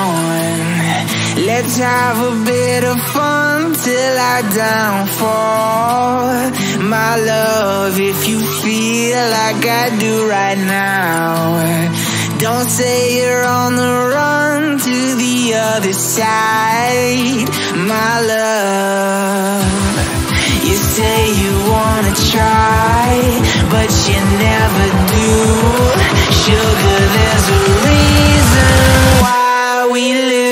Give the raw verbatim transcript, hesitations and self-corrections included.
on. Let's have a bit of fun till I downfall. My love, if you feel like I do right now, don't say you're on the run to the other side. My love, you say you wanna try, but you never do. Sugar, there's a reason why we live